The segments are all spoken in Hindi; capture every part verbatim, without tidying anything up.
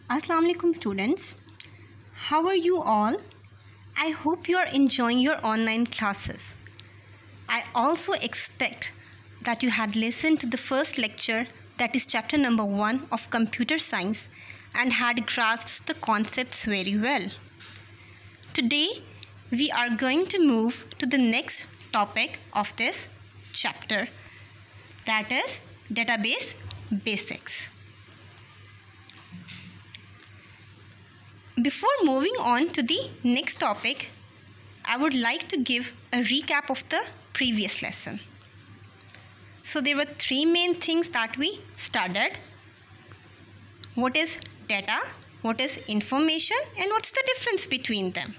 Assalamu alaikum students. How are you all? I hope you are enjoying your online classes. I also expect that you had listened to the first lecture, that is chapter number one of computer science, and had grasped the concepts very well. Today we are going to move to the next topic of this chapter, that is database basics. Before moving on to the next topic, I would like to give a recap of the previous lesson. So there were three main things that we studied. What is data, what is information, and what's the difference between them?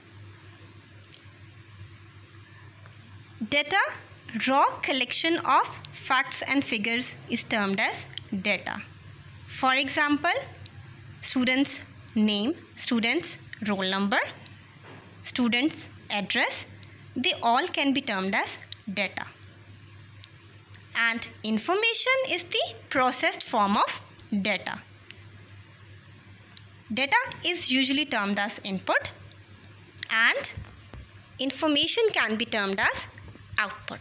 Data, raw collection of facts and figures, is termed as data. For example, students' name, students' roll number, students' address, they all can be termed as data. And information is the processed form of data. Data is usually termed as input and information can be termed as output.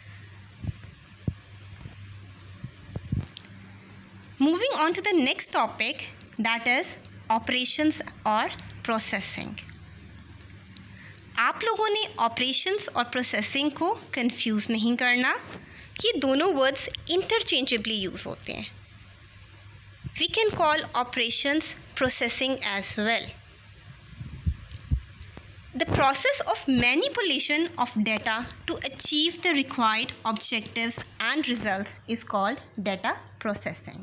Moving on to the next topic, that is operations और प्रोसेसिंग. आप लोगों ने ऑपरेशंस और प्रोसेसिंग को कंफ्यूज नहीं करना. ये दोनों वर्ड्स इंटरचेंजेबली यूज़ होते हैं. We can call operations processing as well. The process of manipulation of data to achieve the required objectives and results is called data processing.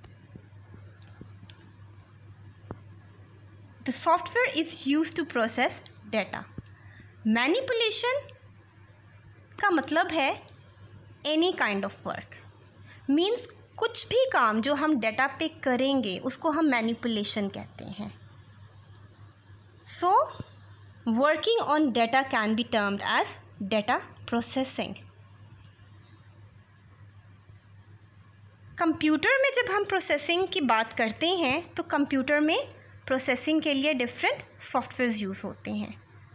The software is used to process data. Manipulation का मतलब है any kind of work. Means कुछ भी काम जो हम डेटा पे करेंगे उसको हम manipulation कहते हैं. So, working on data can be termed as data processing. Computer में जब हम प्रोसेसिंग की बात करते हैं तो कंप्यूटर में प्रोसेसिंग के लिए डिफरेंट सॉफ्टवेयर्स यूज़ होते हैं.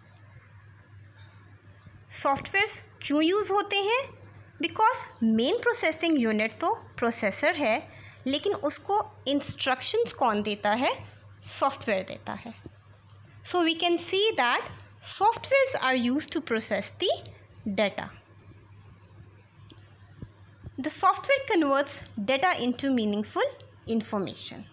सॉफ्टवेयर्स क्यों यूज़ होते हैं? बिकॉज मेन प्रोसेसिंग यूनिट तो प्रोसेसर है, लेकिन उसको इंस्ट्रक्शंस कौन देता है? सॉफ्टवेयर देता है. So we can see that softwares are used to process the data. The software converts data into meaningful information.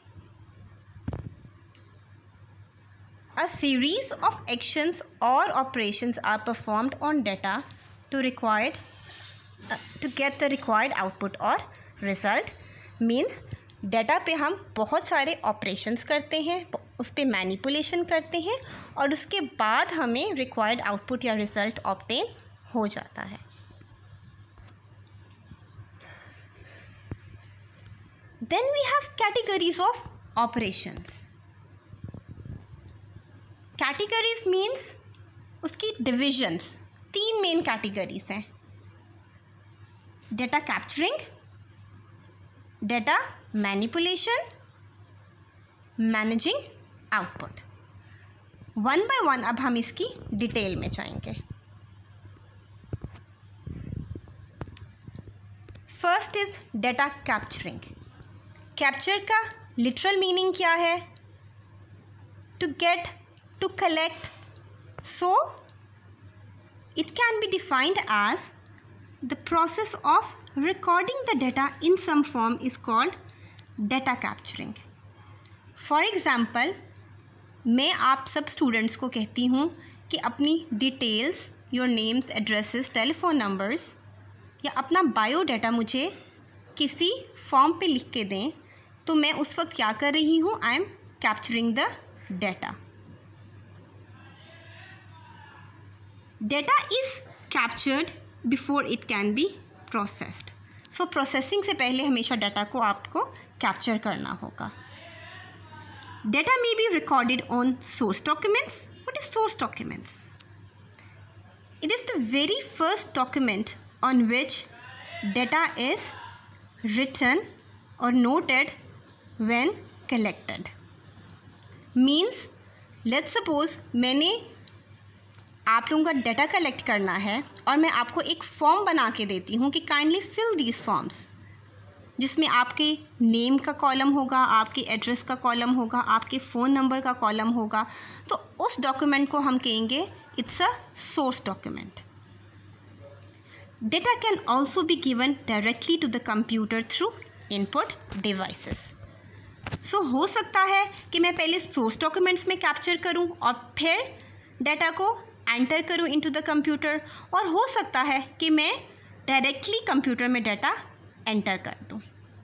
A series of actions or operations are performed on data to required uh, to get the required output or result. Means data पे हम बहुत सारे operations करते हैं, उस पे manipulation करते हैं और उसके बाद हमें required output या result obtain हो जाता है. Then we have categories of operations. Categories means उसकी डिविजन्स. तीन मेन कैटेगरीज हैं: data capturing, data manipulation, managing output. One by one अब हम इसकी डिटेल में जाएंगे. First is data capturing. Capture का लिटरल मीनिंग क्या है? To get, to collect. So it can be defined as the process of recording the data in some form is called data capturing. For example, मैं आप सब स्टूडेंट्स को कहती हूँ कि अपनी details, your names, addresses, telephone numbers या अपना बायोडाटा मुझे किसी फॉर्म पे लिख के दें, तो मैं उस वक्त क्या कर रही हूँ? I am capturing the data. Data is captured before it can be processed. So processing से पहले हमेशा डाटा को आपको कैप्चर करना होगा. Data may be recorded on source documents. What is source documents? It is the very first document on which data is written or noted when collected. Means let's suppose मैंने आप लोगों का डाटा कलेक्ट करना है और मैं आपको एक फॉर्म बना के देती हूँ कि काइंडली फिल दीज फॉर्म्स, जिसमें आपके नेम का कॉलम होगा, आपके एड्रेस का कॉलम होगा, आपके फ़ोन नंबर का कॉलम होगा, तो उस डॉक्यूमेंट को हम कहेंगे it's a source document. Data can also be given directly to the computer through input devices. So हो सकता है कि मैं पहले सोर्स डॉक्यूमेंट्स में कैप्चर करूं और फिर डाटा को एंटर करूं इनटू द कंप्यूटर, और हो सकता है कि मैं डायरेक्टली कंप्यूटर में डाटा एंटर कर दूं.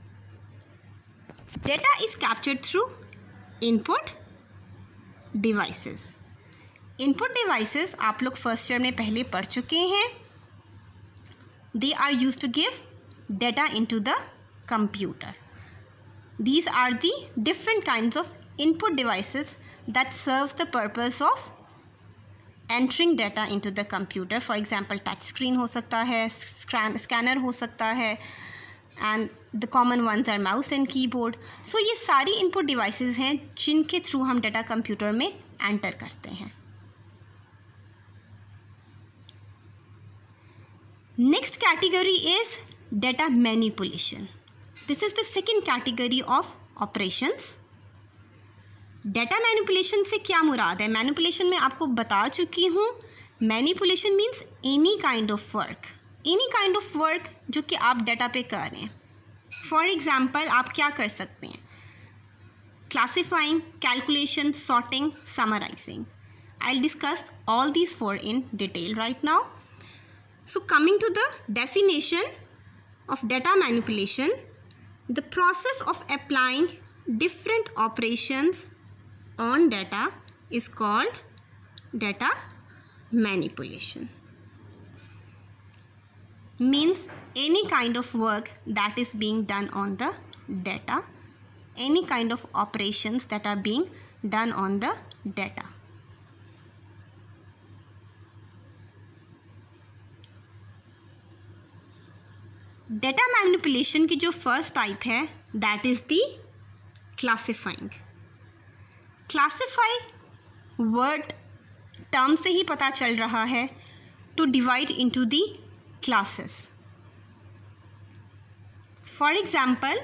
Data is captured through input devices. Input devices आप लोग फर्स्ट ईयर में पहले पढ़ चुके हैं. They are used to give data into the computer. These are the different kinds of input devices that serves the purpose of entering data into the computer. For example, touch screen हो सकता है, scanner हो सकता है, and the common ones are mouse and keyboard. So ये सारी input devices हैं जिनके थ्रू हम data computer में enter करते हैं. Next category is data manipulation. This is the second category of operations. Data manipulation से क्या मुराद है? Manipulation मैं आपको बता चुकी हूँ. Manipulation means any kind of work. Any kind of work जो कि आप डाटा पे कर रहे हैं. For example, आप क्या कर सकते हैं? Classifying, calculation, sorting, summarizing. I'll discuss all these four in detail right now. So coming to the definition of data manipulation, the process of applying different operations on data is called data manipulation. Means any kind of work that is being done on the data, any kind of operations that are being done on the data. Data manipulation की जो फर्स्ट टाइप है that is the classifying. Classify word term से ही पता चल रहा है to divide into the classes. For example,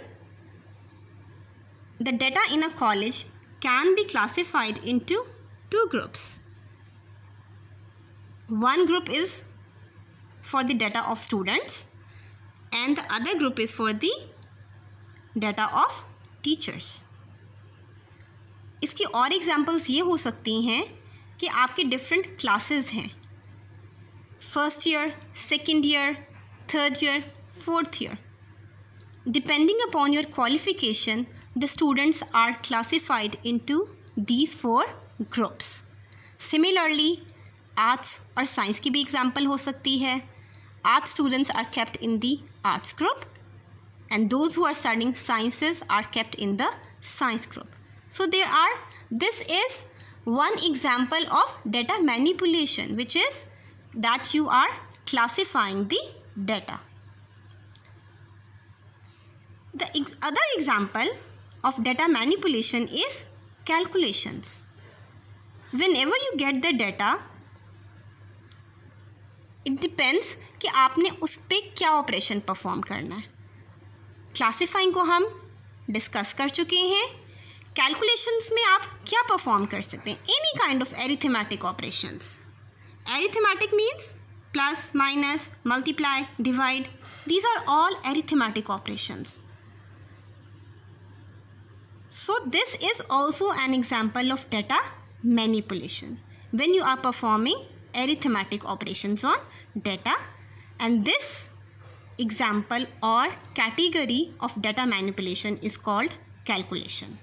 the data in a college can be classified into two groups. One group is for the data of students and the other group is for the data of teachers. इसकी और एग्जांपल्स ये हो सकती हैं कि आपके डिफरेंट क्लासेस हैं. First year, second year, third year, fourth year. Depending upon your qualification the students are classified into these four groups. Similarly arts और साइंस की भी एग्जांपल हो सकती है. Art students are kept in the arts group and those who are studying sciences are kept in the science group. So there are, this is one example of data manipulation, which is that you are classifying the data. The ex- other example of data manipulation is calculations. Whenever you get the data, it depends कि आपने उस पर क्या ऑपरेशन परफॉर्म करना है. क्लासिफाइंग को हम डिस्कस कर चुके हैं. कैलकुलेशंस में आप क्या परफॉर्म कर सकते हैं? Any kind of arithmetic operations. Arithmetic means plus, minus, multiply, divide. These are all arithmetic operations. So this is also an example of data manipulation when you are performing arithmetic operations on data, and this example or category of data manipulation is called calculation.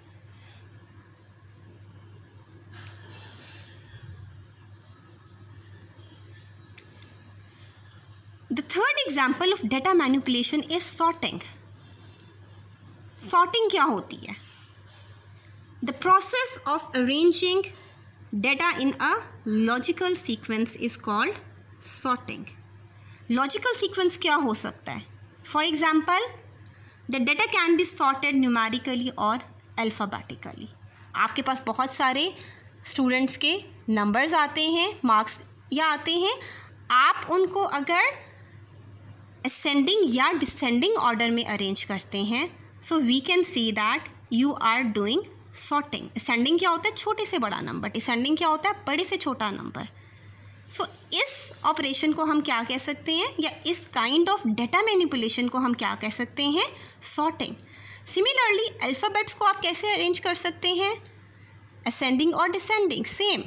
The third example of data manipulation is sorting. Sorting क्या होती है? The process of arranging data in a logical sequence is called sorting. Logical sequence क्या हो सकता है? For example, the data can be sorted numerically or alphabetically. आपके पास बहुत सारे स्टूडेंट्स के नंबर्स आते हैं, मार्क्स या आते हैं, आप उनको अगर असेंडिंग या डिसेंडिंग ऑर्डर में अरेंज करते हैं, so we can see that you are doing sorting. Ascending क्या होता है? छोटे से बड़ा नंबर। डिसेंडिंग क्या होता है? बड़े से छोटा नंबर। सो so, इस ऑपरेशन को हम क्या कह सकते हैं, या इस काइंड ऑफ डेटा मैनिपुलेशन को हम क्या कह सकते हैं? सॉर्टिंग। सिमिलरली अल्फ़ाबेट्स को आप कैसे अरेंज कर सकते हैं? असेंडिंग और डिसेंडिंग, सेम।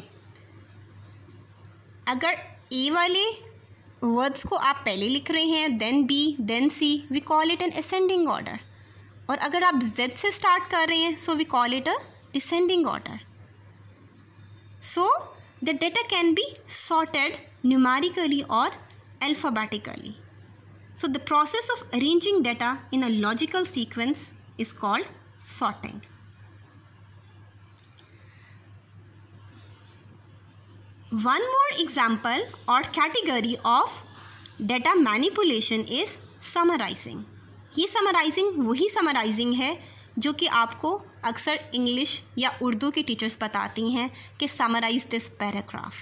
अगर ए वाले वर्ड्स को आप पहले लिख रहे हैं, then B, then C, we call it an ascending order. और अगर आप जेड से स्टार्ट कर रहे हैं, so we call it a descending order. So the data can be sorted numerically और alphabetically. So the process of arranging data in a logical sequence is called sorting. One more example or category of data manipulation is summarizing. ये summarizing वही summarizing है जो कि आपको अक्सर इंग्लिश या उर्दू के टीचर्स बताती हैं कि समराइज दिस पैराग्राफ।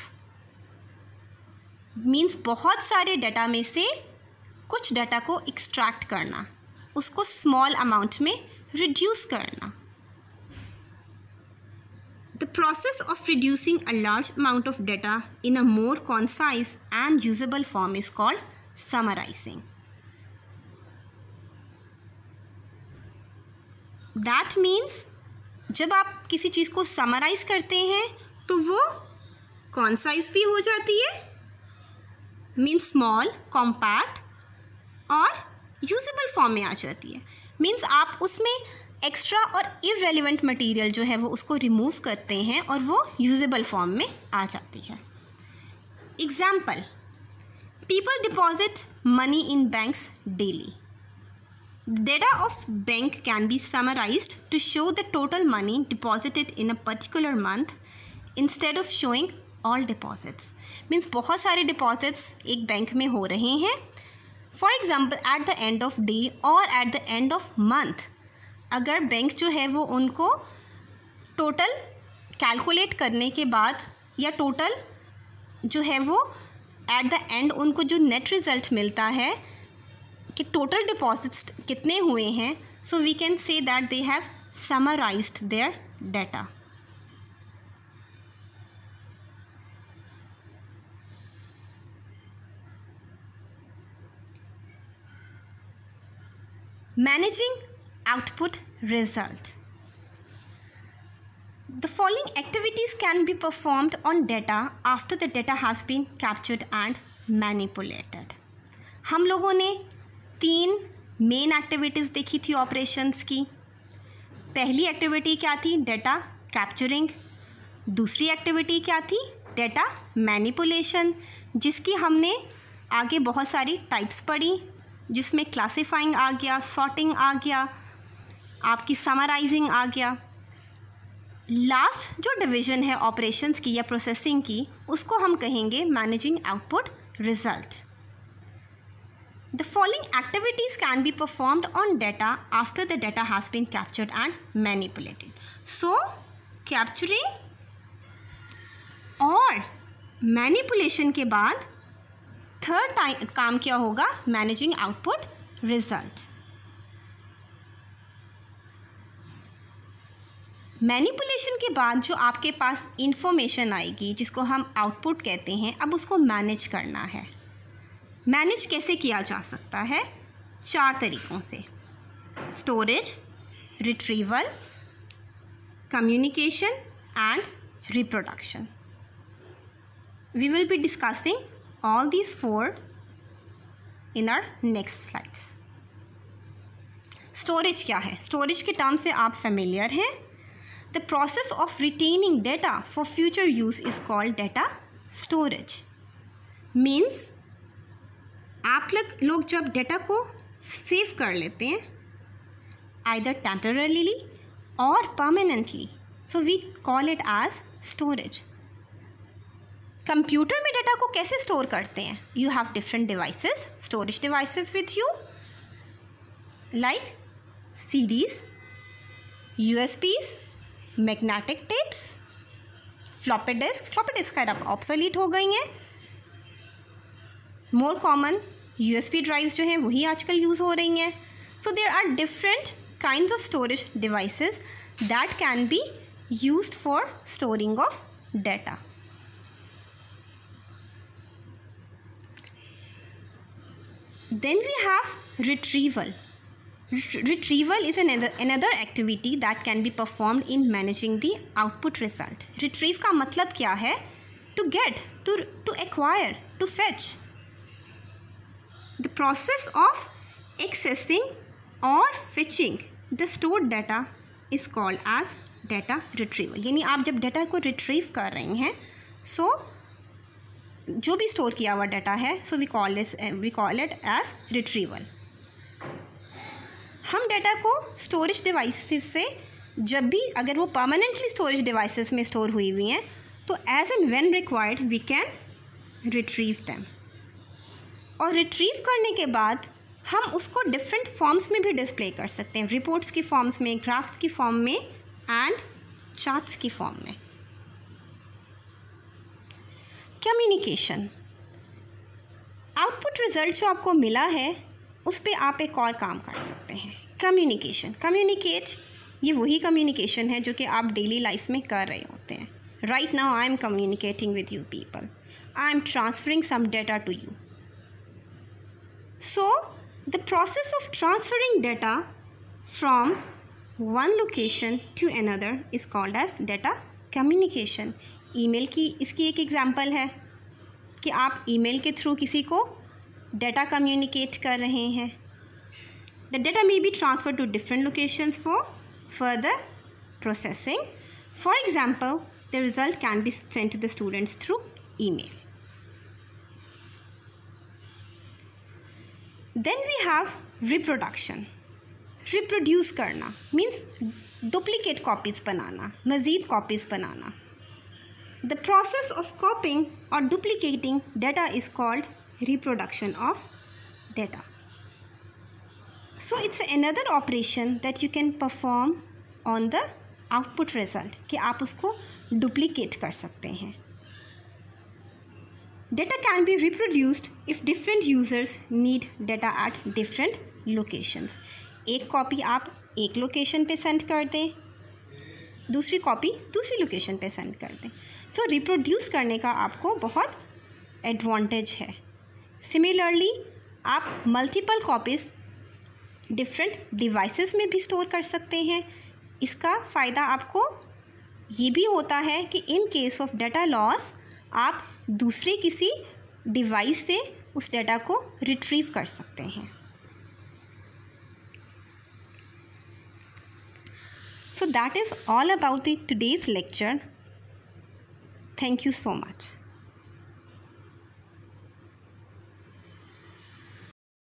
मीन्स बहुत सारे डाटा में से कुछ डाटा को एक्सट्रैक्ट करना, उसको स्मॉल अमाउंट में रिड्यूस करना। The process of reducing a large amount of data in a more concise and usable form is called summarising. That means जब आप किसी चीज़ को समराइज करते हैं तो वो कॉन्साइज भी हो जाती है, मीन्स स्मॉल, कॉम्पैक्ट और यूजेबल फॉर्म में आ जाती है। मीन्स आप उसमें एक्स्ट्रा और इररेलेवेंट मटेरियल जो है वो उसको रिमूव करते हैं और वो यूजेबल फॉर्म में आ जाती है। Example, people deposit money in banks daily. Data of bank can be summarized to show the total money deposited in a particular month instead of showing all deposits. Means बहुत सारे deposits एक बैंक में हो रहे हैं। For example, at the end of day or at the end of month, अगर बैंक जो है वो उनको total calculate करने के बाद या total जो है वो at the end उनको जो net result मिलता है कि टोटल डिपॉजिट्स कितने हुए हैं, so we can say that they have summarised their data. Managing output result. The following activities can be performed on data after the data has been captured and manipulated. हम लोगों ने तीन मेन एक्टिविटीज़ देखी थी ऑपरेशंस की। पहली एक्टिविटी क्या थी? Data capturing. दूसरी एक्टिविटी क्या थी? डेटा मैनिपुलेशन, जिसकी हमने आगे बहुत सारी टाइप्स पढ़ी, जिसमें क्लासिफाइंग आ गया, सॉर्टिंग आ गया, आपकी समराइजिंग आ गया। लास्ट जो डिवीज़न है ऑपरेशंस की या प्रोसेसिंग की, उसको हम कहेंगे managing output result. The following activities can be performed on data after the data has been captured and manipulated. So, capturing और manipulation के बाद थर्ड टाइम काम क्या होगा? Managing output result. मैनिपुलेशन के बाद जो आपके पास इंफॉर्मेशन आएगी, जिसको हम आउटपुट कहते हैं, अब उसको मैनेज करना है। मैनेज कैसे किया जा सकता है? चार तरीक़ों से: storage, retrieval, communication and reproduction. We will be discussing all these four in our next slides. Storage क्या है? स्टोरेज के टर्म से आप फेमिलियर हैं। The process of retaining data for future use is called data storage. Means आप लोग लोग जब डेटा को सेव कर लेते हैं, आइदर टेम्पररीली और permanently, so we call it as storage. Computer में डेटा को कैसे स्टोर करते हैं? You have different devices, storage devices with you, like CDs, USBs, magnetic tapes, floppy disk, floppy disk खैर अब ऑब्सोलीट हो गई हैं। मोर कॉमन यूएसबी ड्राइव्स जो हैं वही आजकल यूज़ हो रही हैं। So there are different kinds of storage devices that can be used for storing of data. Then we have retrieval. Retrieval is another another activity that can be performed in managing the output result. Retrieve का मतलब क्या है? To get, to to acquire, to fetch. The process of accessing or fetching the stored data is called as data retrieval. यानी आप जब डेटा को रिट्रीव कर रहे हैं, so जो भी स्टोर किया हुआ डाटा है, so we call it we call it as retrieval. हम डाटा को स्टोरेज डिवाइसेस से जब भी, अगर वो परमानेंटली स्टोरेज डिवाइसेस में स्टोर हुई हुई हैं, तो as and when required we can retrieve them. और रिट्रीव करने के बाद हम उसको डिफरेंट फॉर्म्स में भी डिस्प्ले कर सकते हैं, रिपोर्ट्स की फॉर्म्स में, ग्राफ्स की फॉर्म में एंड चार्ट्स की फॉर्म में। कम्युनिकेशन, आउटपुट रिजल्ट जो आपको मिला है उस पर आप एक और काम कर सकते हैं, कम्युनिकेशन। कम्युनिकेट, ये वही कम्युनिकेशन है जो कि आप डेली लाइफ में कर रहे होते हैं। Right now I am communicating with you people, I am transferring some data to you. So the process of transferring data from one location to another is called as data communication. Email की इसकी एक एग्जांपल है कि आप ईमेल के थ्रू किसी को डेटा कम्युनिकेट कर रहे हैं। The data may be transfer to different locations for further processing. For example, the result can be sent to the students through email. Then we have reproduction. Reproduce करना मीन्स डुप्लीकेट कॉपीज़ बनाना, मज़ीद कॉपीज़ बनाना। The process of copying or duplicating data is called reproduction of data. So it's another operation that you can perform on the output result कि आप उसको duplicate कर सकते हैं। Data can be reproduced if different users need data at different locations. एक कॉपी आप एक लोकेशन पे सेंड कर दें, दूसरी कॉपी दूसरी लोकेशन पे सेंड कर दें। सो रिप्रोड्यूस करने का आपको बहुत एडवांटेज है। सिमिलरली आप मल्टीपल कॉपीज़ डिफरेंट डिवाइसेस में भी स्टोर कर सकते हैं। इसका फ़ायदा आपको ये भी होता है कि in case of data loss आप दूसरे किसी डिवाइस से उस डाटा को रिट्रीव कर सकते हैं। So that is all about the today's lecture. Thank you so much.